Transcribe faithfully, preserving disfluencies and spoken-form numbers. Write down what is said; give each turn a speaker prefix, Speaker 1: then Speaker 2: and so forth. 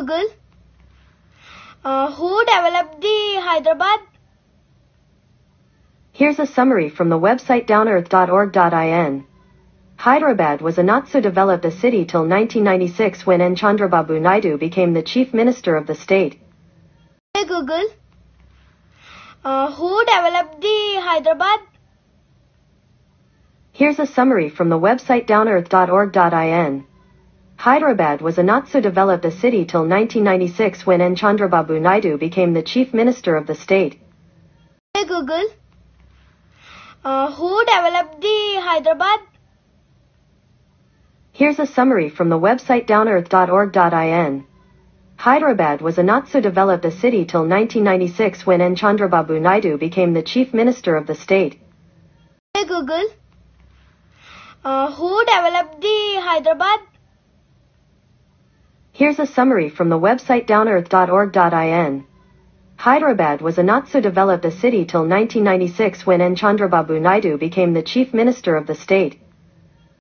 Speaker 1: Google, uh, who developed the Hyderabad?
Speaker 2: Here's a summary from the website downearth dot org dot in. Hyderabad was a not-so-developed a city till nineteen ninety-six when N. Chandrababu Naidu became the chief minister of the state.
Speaker 1: Hey Google, uh, who developed the Hyderabad?
Speaker 2: Here's a summary from the website downearth dot org dot in. Hyderabad was a not-so-developed a city till nineteen ninety-six when N. Chandrababu Naidu became the chief minister of the state.
Speaker 1: Hey Google, uh, who developed the Hyderabad?
Speaker 2: Here's a summary from the website downearth dot org dot in. Hyderabad was a not-so-developed a city till nineteen ninety-six when N. Chandrababu Naidu became the chief minister of the state.
Speaker 1: Hey Google, uh, who developed the Hyderabad?
Speaker 2: Here's a summary from the website downearth dot org dot in. Hyderabad was a not-so-developed a city till nineteen ninety-six when N. Chandrababu Naidu became the chief minister of the state.